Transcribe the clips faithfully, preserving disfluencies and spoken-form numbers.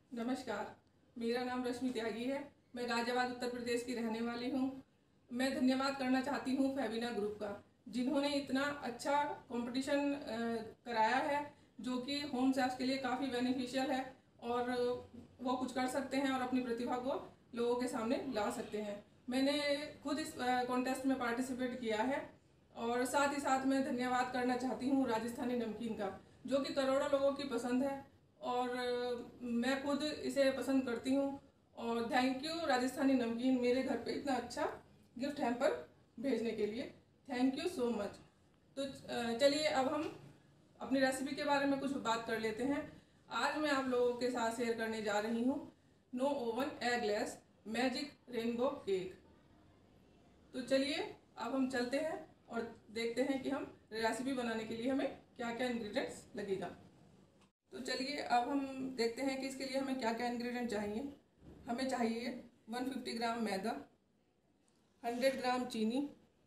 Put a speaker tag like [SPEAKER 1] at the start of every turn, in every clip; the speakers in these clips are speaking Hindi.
[SPEAKER 1] नमस्कार, मेरा नाम रश्मि त्यागी है। मैं गाजियाबाद उत्तर प्रदेश की रहने वाली हूँ। मैं धन्यवाद करना चाहती हूँ फेबिना ग्रुप का, जिन्होंने इतना अच्छा कंपटीशन कराया है जो कि होम सेफ्स के लिए काफ़ी बेनिफिशियल है और वो कुछ कर सकते हैं और अपनी प्रतिभा को लोगों के सामने ला सकते हैं। मैंने खुद इस कॉन्टेस्ट में पार्टिसिपेट किया है और साथ ही साथ मैं धन्यवाद करना चाहती हूँ राजस्थानी नमकीन का, जो कि करोड़ों लोगों की पसंद है और मैं खुद इसे पसंद करती हूँ। और थैंक यू राजस्थानी नमकीन, मेरे घर पे इतना अच्छा गिफ्ट हैम्पर भेजने के लिए। Thank you so much. तो चलिए अब हम अपनी रेसिपी के बारे में कुछ बात कर लेते हैं। आज मैं आप लोगों के साथ शेयर करने जा रही हूँ no oven eggless magic rainbow cake. तो चलिए अब हम चलते हैं और देखते हैं कि हम रेसिपी बनाने के लिए हमें क्या क्या इंग्रेडिएंट्स लगेगा। तो चलिए अब हम देखते हैं कि इसके लिए हमें क्या क्या इंग्रेडिएंट चाहिए। हमें चाहिए एक सौ पचास ग्राम मैदा, सौ ग्राम चीनी,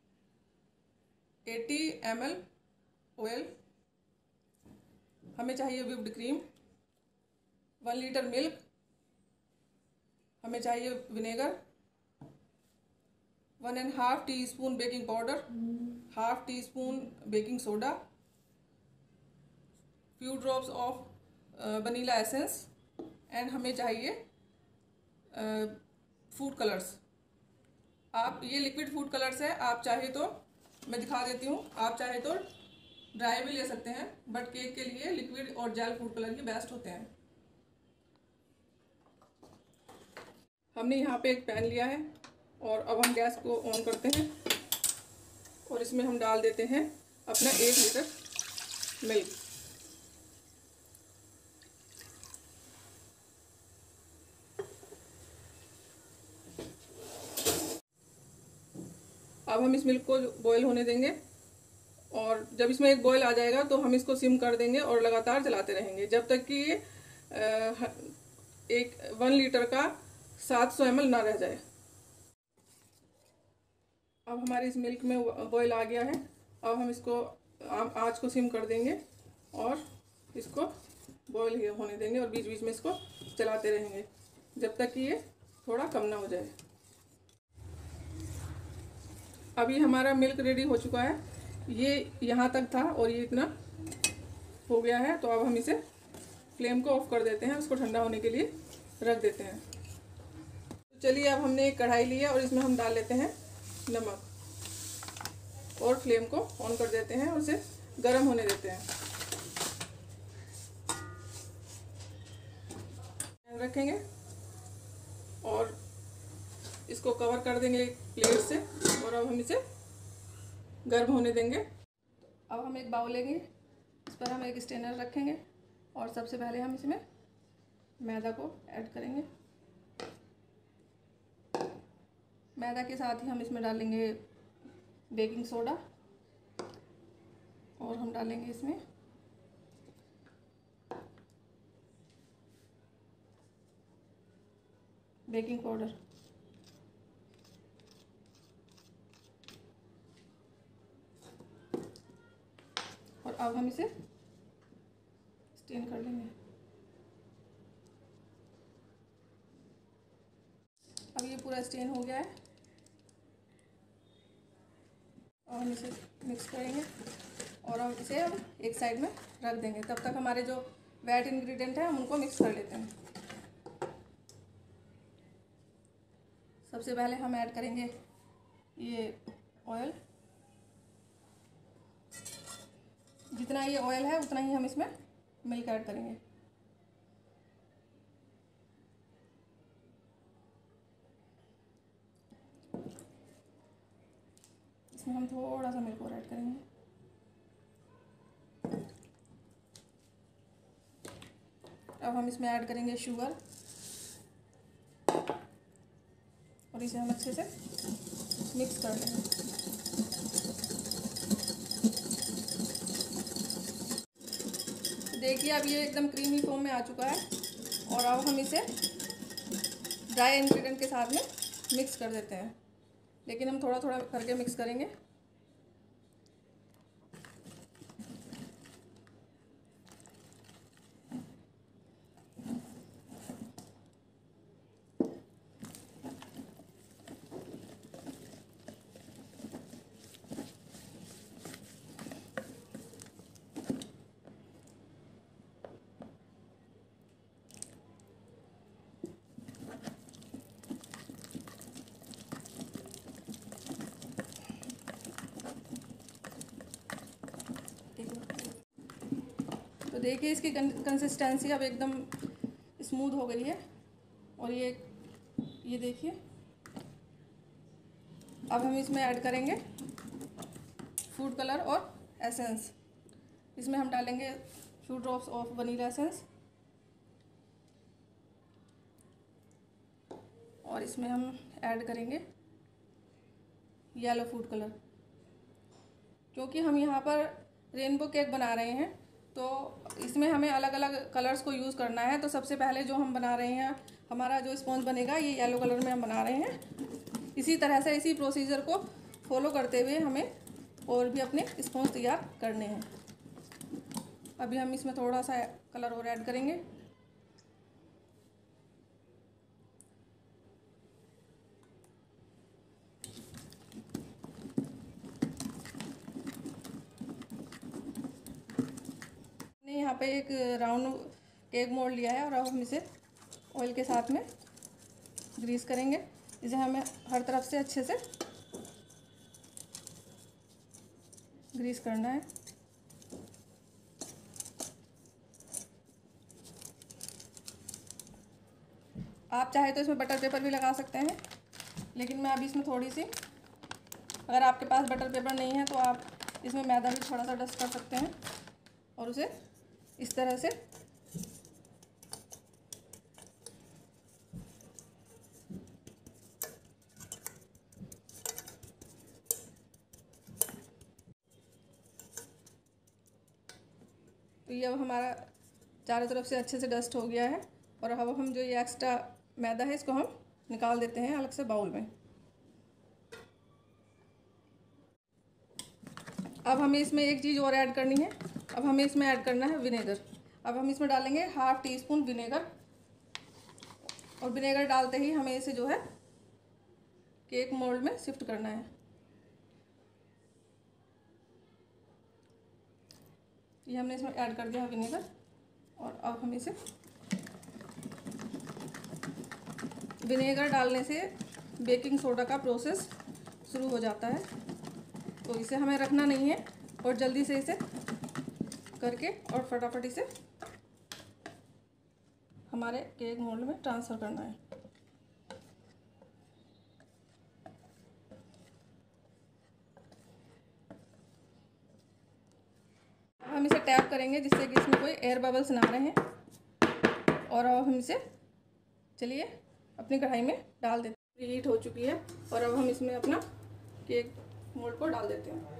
[SPEAKER 1] अस्सी एम एल ऑयल, हमें चाहिए whipped cream, one litre milk, हमें चाहिए vinegar, one and half teaspoon baking powder, half teaspoon baking soda, few drops of vanilla essence and हमें चाहिए फूड कलर्स। आप ये लिक्विड फूड कलर्स है, आप चाहे तो मैं दिखा देती हूँ, आप चाहे तो ड्राई भी ले सकते हैं, बट केक के लिए लिक्विड और जेल फूड कलर ही बेस्ट होते हैं। हमने यहाँ पे एक पैन लिया है और अब हम गैस को ऑन करते हैं और इसमें हम डाल देते हैं अपना एक लीटर मिल्क। अब हम इस मिल्क को बॉईल होने देंगे और जब इसमें एक बॉईल आ जाएगा तो हम इसको सिम कर देंगे और लगातार चलाते रहेंगे जब तक कि ये एक वन लीटर का सात सौ एम एल ना रह जाए। अब हमारे इस मिल्क में बॉईल आ गया है। अब हम इसको आँच को सिम कर देंगे और इसको बॉईल होने देंगे और बीच बीच में इसको चलाते रहेंगे जब तक कि ये थोड़ा कम ना हो जाए। अभी हमारा मिल्क रेडी हो चुका है, ये यहाँ तक था और ये इतना हो गया है। तो अब हम इसे फ्लेम को ऑफ कर देते हैं, उसको ठंडा होने के लिए रख देते हैं। तो चलिए अब हमने एक कढ़ाई ली है और इसमें हम डाल लेते हैं नमक और फ्लेम को ऑन कर देते हैं और इसे गर्म होने देते हैं। रखेंगे और इसको कवर कर देंगे प्लेट से और अब हम इसे गर्म होने देंगे। अब हम एक बाउल लेंगे, इस पर हम एक स्ट्रेनर रखेंगे और सबसे पहले हम इसमें मैदा को ऐड करेंगे। मैदा के साथ ही हम इसमें डालेंगे बेकिंग सोडा और हम डालेंगे इसमें बेकिंग पाउडर। और अब हम इसे स्टेन कर लेंगे। अब ये पूरा स्टेन हो गया है और हम इसे मिक्स करेंगे और हम इसे अब एक साइड में रख देंगे। तब तक हमारे जो वेट इंग्रेडिएंट है हम उनको मिक्स कर लेते हैं। सबसे पहले हम ऐड करेंगे ये ऑयल। जितना ये ऑयल है उतना ही हम इसमें मिल्क ऐड करेंगे। इसमें हम थोड़ा सा मिल्क और ऐड करेंगे। अब हम इसमें ऐड करेंगे शुगर और इसे हम अच्छे से मिक्स कर लेंगे। देखिए अब ये एकदम क्रीमी फॉर्म में आ चुका है और अब हम इसे ड्राई इंग्रेडिएंट के साथ में मिक्स कर देते हैं, लेकिन हम थोड़ा थोड़ा करके मिक्स करेंगे। देखिए इसकी कंसिस्टेंसी अब एकदम स्मूथ हो गई है। और ये ये देखिए, अब हम इसमें ऐड करेंगे फूड कलर और एसेंस। इसमें हम डालेंगे few drops of vanilla essence और इसमें हम ऐड करेंगे येलो फूड कलर। क्योंकि हम यहाँ पर रेनबो केक बना रहे हैं तो इसमें हमें अलग अलग कलर्स को यूज़ करना है। तो सबसे पहले जो हम बना रहे हैं, हमारा जो स्पॉन्ज बनेगा ये येलो कलर में हम बना रहे हैं। इसी तरह से इसी प्रोसीजर को फॉलो करते हुए हमें और भी अपने स्पॉन्ज तैयार करने हैं। अभी हम इसमें थोड़ा सा कलर और ऐड करेंगे। यहाँ पे एक राउंड केक मोल्ड लिया है और अब हम इसे ऑयल के साथ में ग्रीस करेंगे। इसे हमें हर तरफ से अच्छे से ग्रीस करना है। आप चाहे तो इसमें बटर पेपर भी लगा सकते हैं, लेकिन मैं अभी इसमें थोड़ी सी, अगर आपके पास बटर पेपर नहीं है तो आप इसमें मैदा भी थोड़ा सा डस्ट कर सकते हैं और उसे इस तरह से तो ये अब हमारा चारों तरफ से अच्छे से डस्ट हो गया है। और अब हम जो ये एक्स्ट्रा मैदा है इसको हम निकाल देते हैं अलग से बाउल में। अब हमें इसमें एक चीज़ और ऐड करनी है। अब हमें इसमें ऐड करना है विनेगर। अब हम इसमें डालेंगे हाफ टी स्पून विनेगर। और विनेगर डालते ही हमें इसे जो है केक मोल्ड में शिफ्ट करना है। ये हमने इसमें ऐड कर दिया है विनेगर। और अब हम इसे, विनेगर डालने से बेकिंग सोडा का प्रोसेस शुरू हो जाता है, तो इसे हमें रखना नहीं है और जल्दी से इसे करके और फटाफट इसे हमारे केक मोल्ड में ट्रांसफ़र करना है। हम इसे टैप करेंगे जिससे कि इसमें कोई एयर बबल्स ना रहें। और अब हम इसे, चलिए अपनी कढ़ाई में डाल देते हैं। प्रीहीट हो चुकी है और अब हम इसमें अपना केक मोल्ड को डाल देते हैं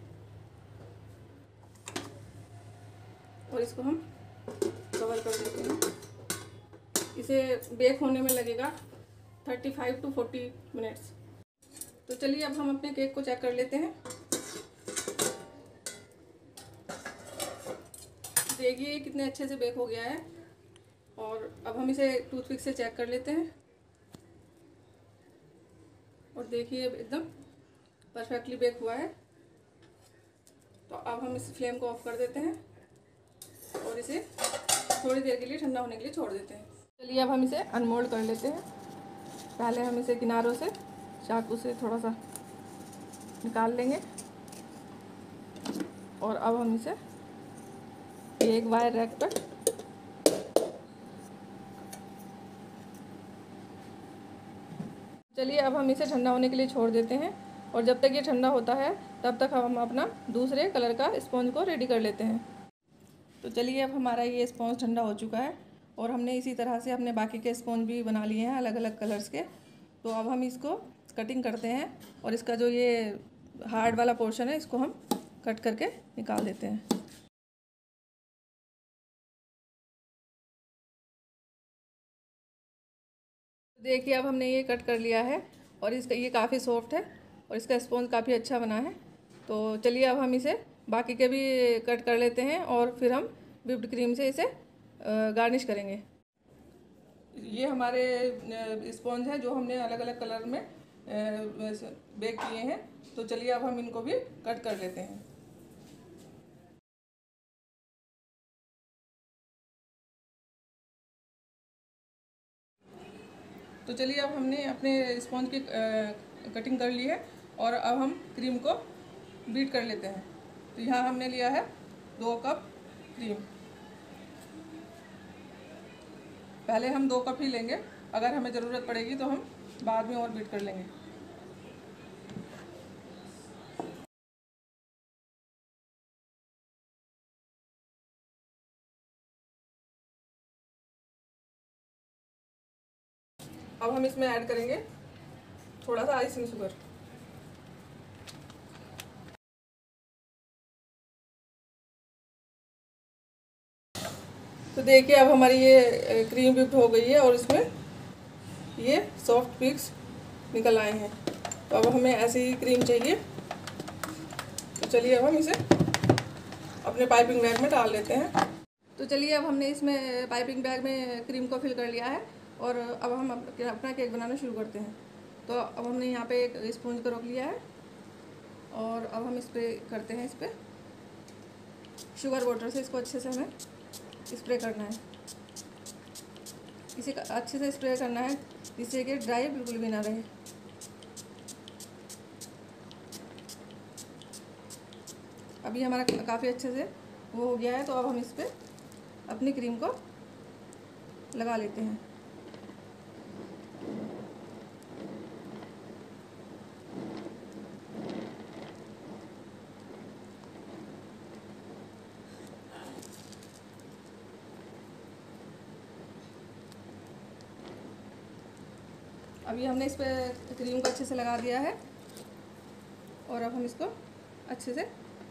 [SPEAKER 1] और इसको हम कवर कर देते हैं। इसे बेक होने में लगेगा पैंतीस टू चालीस मिनट्स। तो चलिए अब हम अपने केक को चेक कर लेते हैं। देखिए कितने अच्छे से बेक हो गया है। और अब हम इसे टूथपिक से चेक कर लेते हैं और देखिए एकदम परफेक्टली बेक हुआ है। तो अब हम इस फ्लेम को ऑफ कर देते हैं और इसे थोड़ी देर के लिए ठंडा होने के लिए छोड़ देते हैं। चलिए अब हम इसे अनमोल्ड कर लेते हैं। पहले हम इसे किनारों से चाकू से थोड़ा सा निकाल लेंगे और अब हम इसे एक वायर रैक पर चलिए अब हम इसे ठंडा होने के लिए छोड़ देते हैं। और जब तक ये ठंडा होता है तब तक हम अपना दूसरे कलर का स्पॉन्ज को रेडी कर लेते हैं। तो चलिए अब हमारा ये स्पॉन्ज ठंडा हो चुका है और हमने इसी तरह से अपने बाकी के स्पॉन्ज भी बना लिए हैं अलग अलग कलर्स के। तो अब हम इसको कटिंग करते हैं और इसका जो ये हार्ड वाला पोर्शन है इसको हम कट करके निकाल देते हैं। देखिए अब हमने ये कट कर लिया है और इसका ये काफ़ी सॉफ्ट है और इसका स्पॉन्ज काफ़ी अच्छा बना है। तो चलिए अब हम इसे बाकी के भी कट कर लेते हैं और फिर हम व्हिप्ड क्रीम से इसे गार्निश करेंगे। ये हमारे स्पॉन्ज हैं जो हमने अलग अलग कलर में बेक किए हैं। तो चलिए अब हम इनको भी कट कर लेते हैं। तो चलिए अब हमने अपने स्पॉन्ज की कटिंग कर ली है और अब हम क्रीम को बीट कर लेते हैं। तो यहाँ हमने लिया है दो कप क्रीम पहले हम दो कप ही लेंगे, अगर हमें ज़रूरत पड़ेगी तो हम बाद में और बीट कर लेंगे। अब हम इसमें ऐड करेंगे थोड़ा सा आइसिंग शुगर। तो देखिए अब हमारी ये क्रीम व्हिप्ड हो गई है और इसमें ये सॉफ्ट पीक्स निकल आए हैं। तो अब हमें ऐसी ही क्रीम चाहिए। तो चलिए अब हम इसे अपने पाइपिंग बैग में डाल लेते हैं। तो चलिए अब हमने इसमें पाइपिंग बैग में क्रीम को फिल कर लिया है और अब हम अपना केक बनाना शुरू करते हैं। तो अब हमने यहाँ पे एक स्पॉन्ज को रख लिया है और अब हम इस पर करते हैं, इस पर शुगर वाटर से इसको अच्छे से हमें स्प्रे करना है। इसे अच्छे से स्प्रे करना है जिससे कि ड्राई बिल्कुल भी ना रहे। अभी हमारा काफ़ी अच्छे से वो हो गया है। तो अब हम इस पर अपनी क्रीम को लगा लेते हैं। अभी हमने इस पर क्रीम को अच्छे से लगा दिया है और अब हम इसको अच्छे से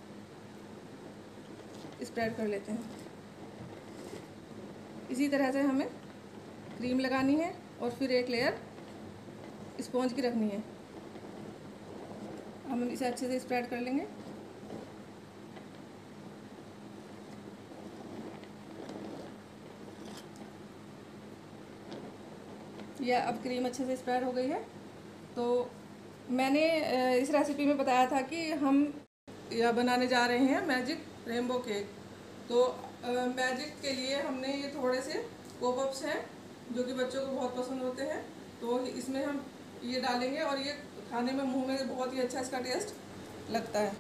[SPEAKER 1] स्प्रेड कर लेते हैं। इसी तरह से हमें क्रीम लगानी है और फिर एक लेयर स्पॉन्ज की रखनी है। हम इसे अच्छे से स्प्रेड कर लेंगे। यह अब क्रीम अच्छे से स्प्रेड हो गई है। तो मैंने इस रेसिपी में बताया था कि हम यह बनाने जा रहे हैं मैजिक रेनबो केक। तो मैजिक के लिए हमने ये थोड़े से पॉपअप्स हैं जो कि बच्चों को बहुत पसंद होते हैं। तो इसमें हम ये डालेंगे और ये खाने में मुंह में बहुत ही अच्छा इसका टेस्ट लगता है।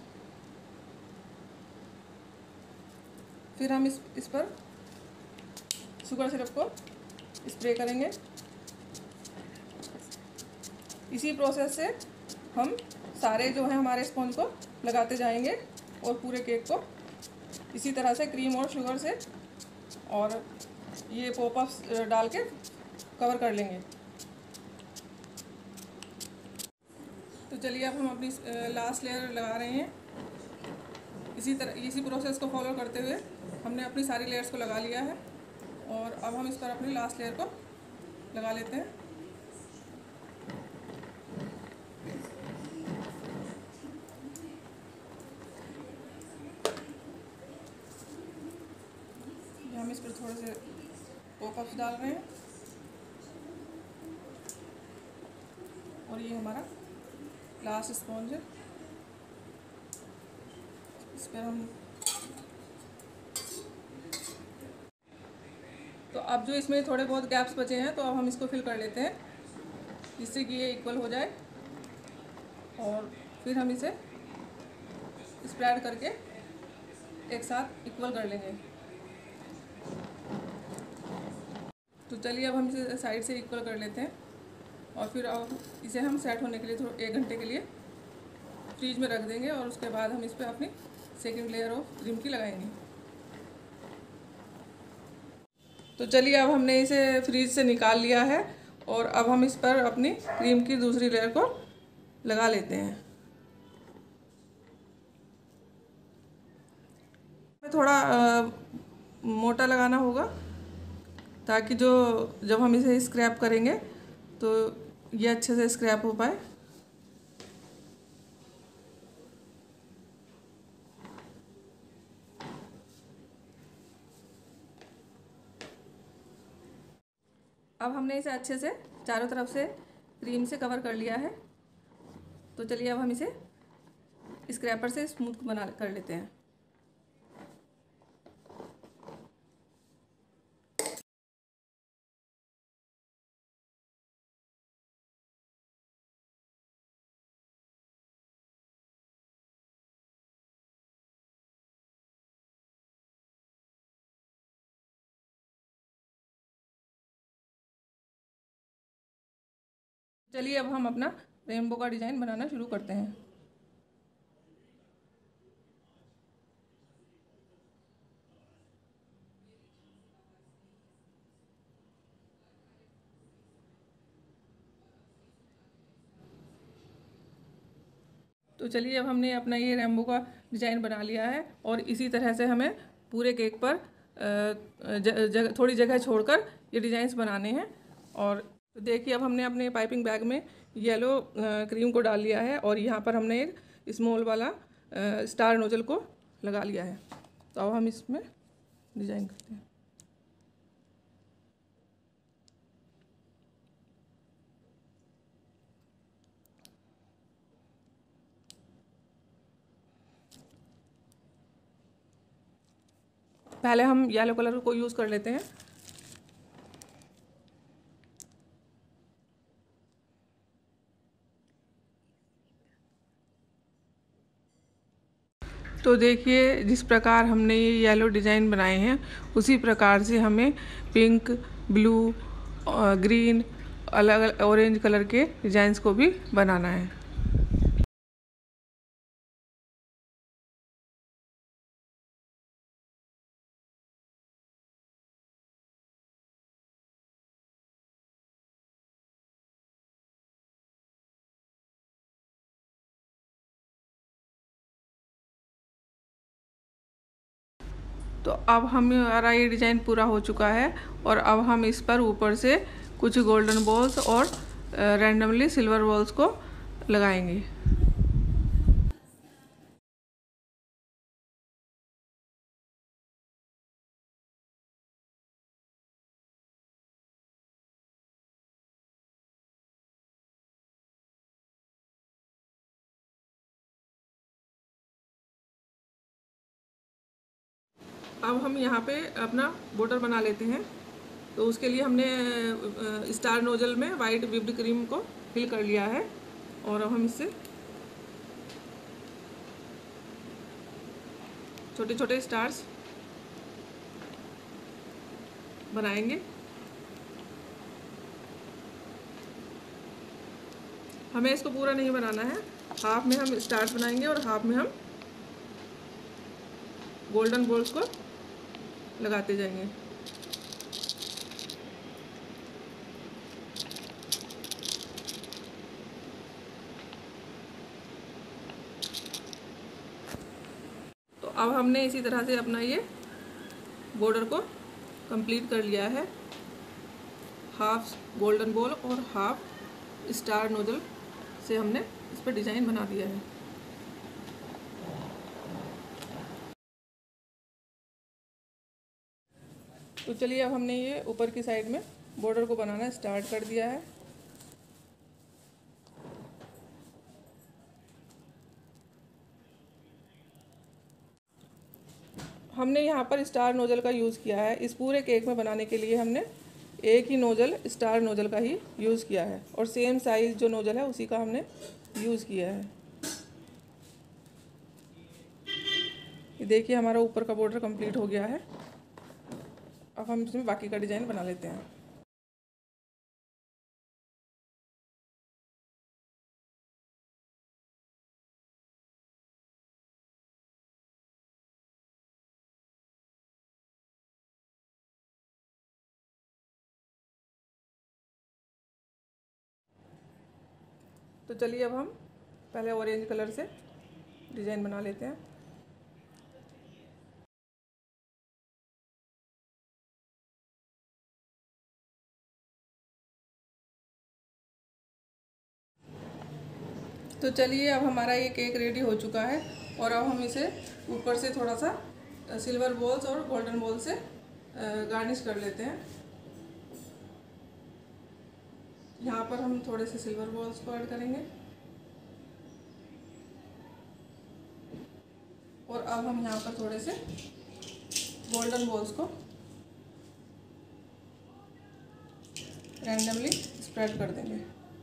[SPEAKER 1] फिर हम इस इस पर शुगर सिरप को स्प्रे करेंगे। इसी प्रोसेस से हम सारे जो है हमारे स्पॉन्ज को लगाते जाएंगे और पूरे केक को इसी तरह से क्रीम और शुगर से और ये पॉपअप्स डाल के कवर कर लेंगे। तो चलिए अब हम अपनी लास्ट लेयर लगा रहे हैं। इसी तरह इसी प्रोसेस को फॉलो करते हुए हमने अपनी सारी लेयर्स को लगा लिया है और अब हम इस पर अपनी लास्ट लेयर को लगा लेते हैं। हम इस पर थोड़े से पॉपअप्स डाल रहे हैं और ये हमारा लास्ट स्पॉन्ज है। इस पर हम तो अब जो इसमें थोड़े बहुत गैप्स बचे हैं तो अब हम इसको फिल कर लेते हैं जिससे कि ये इक्वल हो जाए और फिर हम इसे स्प्रेड करके एक साथ इक्वल कर लेंगे। तो चलिए अब हम इसे साइड से इक्वल कर लेते हैं और फिर अब इसे हम सेट होने के लिए थोड़ा एक घंटे के लिए फ्रीज में रख देंगे और उसके बाद हम इस पर अपनी सेकंड लेयर ऑफ क्रीम की लगाएंगे। तो चलिए अब हमने इसे फ्रीज से निकाल लिया है और अब हम इस पर अपनी क्रीम की दूसरी लेयर को लगा लेते हैं। थोड़ा आ, मोटा लगाना होगा ताकि जो जब हम इसे स्क्रैप करेंगे तो ये अच्छे से स्क्रैप हो पाए। अब हमने इसे अच्छे से चारों तरफ से क्रीम से कवर कर लिया है। तो चलिए अब हम इसे स्क्रैपर से स्मूथ बना कर लेते हैं। चलिए अब हम अपना रेनबो का डिज़ाइन बनाना शुरू करते हैं। तो चलिए अब हमने अपना ये रेनबो का डिज़ाइन बना लिया है और इसी तरह से हमें पूरे केक पर जगह थोड़ी जगह छोड़कर ये डिज़ाइंस बनाने हैं। और तो देखिए अब हमने अपने पाइपिंग बैग में येलो क्रीम को डाल लिया है और यहाँ पर हमने एक स्मॉल वाला स्टार नोजल को लगा लिया है। तो अब हम इसमें डिज़ाइन करते हैं। पहले हम येलो कलर को यूज़ कर लेते हैं। तो देखिए जिस प्रकार हमने ये येलो डिज़ाइन बनाए हैं उसी प्रकार से हमें पिंक, ब्लू, ग्रीन, अलग अलग ऑरेंज कलर के डिज़ाइंस को भी बनाना है। तो अब हमारा ये डिज़ाइन पूरा हो चुका है और अब हम इस पर ऊपर से कुछ गोल्डन बॉल्स और रैंडमली सिल्वर बॉल्स को लगाएंगे। अब हम यहाँ पे अपना बॉर्डर बना लेते हैं। तो उसके लिए हमने स्टार नोजल में वाइट व्हिप्ड क्रीम को फिल कर लिया है और अब हम इससे छोटे छोटे स्टार्स बनाएंगे। हमें इसको पूरा नहीं बनाना है, हाफ में हम स्टार्स बनाएंगे और हाफ में हम गोल्डन बॉल्स को लगाते जाएंगे। तो अब हमने इसी तरह से अपना ये बॉर्डर को कंप्लीट कर लिया है। हाफ गोल्डन बॉल और हाफ स्टार नोजल से हमने इस पर डिज़ाइन बना दिया है। तो चलिए अब हमने ये ऊपर की साइड में बॉर्डर को बनाना स्टार्ट कर दिया है। हमने यहाँ पर स्टार नोजल का यूज़ किया है। इस पूरे केक में बनाने के लिए हमने एक ही नोजल स्टार नोजल का ही यूज़ किया है और सेम साइज़ जो नोजल है उसी का हमने यूज़ किया है। ये देखिए हमारा ऊपर का बॉर्डर कंप्लीट हो गया है। अब हम इसमें बाकी का डिज़ाइन बना लेते हैं। तो चलिए अब हम पहले ऑरेंज कलर से डिज़ाइन बना लेते हैं। तो चलिए अब हमारा ये केक रेडी हो चुका है और अब हम इसे ऊपर से थोड़ा सा सिल्वर बॉल्स और गोल्डन बॉल से गार्निश कर लेते हैं। यहाँ पर हम थोड़े से सिल्वर बॉल्स को ऐड करेंगे और अब हम यहाँ पर थोड़े से गोल्डन बॉल्स को रैंडमली स्प्रेड कर देंगे।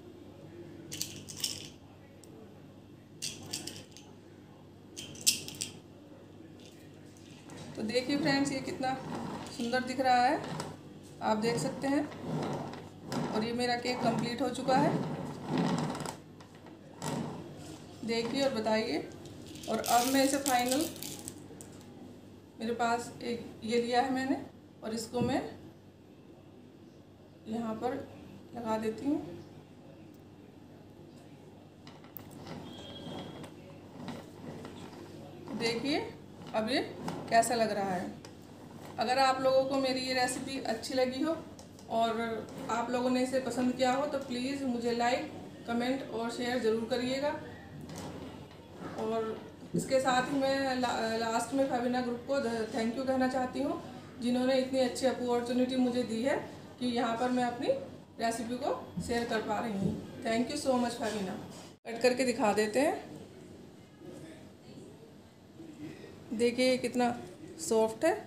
[SPEAKER 1] तो देखिए फ्रेंड्स ये कितना सुंदर दिख रहा है, आप देख सकते हैं। और ये मेरा केक कंप्लीट हो चुका है। देखिए और बताइए। और अब मैं इसे फाइनल, मेरे पास एक ये लिया है मैंने, और इसको मैं यहाँ पर लगा देती हूँ। देखिए अब ये कैसा लग रहा है। अगर आप लोगों को मेरी ये रेसिपी अच्छी लगी हो और आप लोगों ने इसे पसंद किया हो तो प्लीज़ मुझे लाइक, कमेंट और शेयर ज़रूर करिएगा। और इसके साथ ही मैं ला, लास्ट में फेबिना ग्रुप को थैंक यू कहना चाहती हूँ, जिन्होंने इतनी अच्छी अपॉर्चुनिटी मुझे दी है कि यहाँ पर मैं अपनी रेसिपी को शेयर कर पा रही हूँ। Thank you so much Febina. Cut करके दिखा देते हैं। देखिए कितना सॉफ्ट है।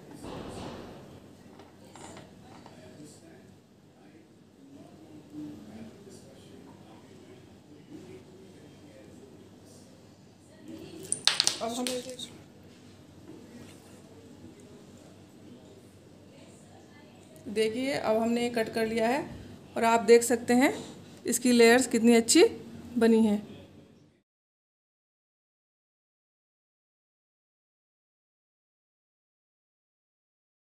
[SPEAKER 1] अब हम देखिए अब हमने ये कट कर लिया है और आप देख सकते हैं इसकी लेयर्स कितनी अच्छी बनी है।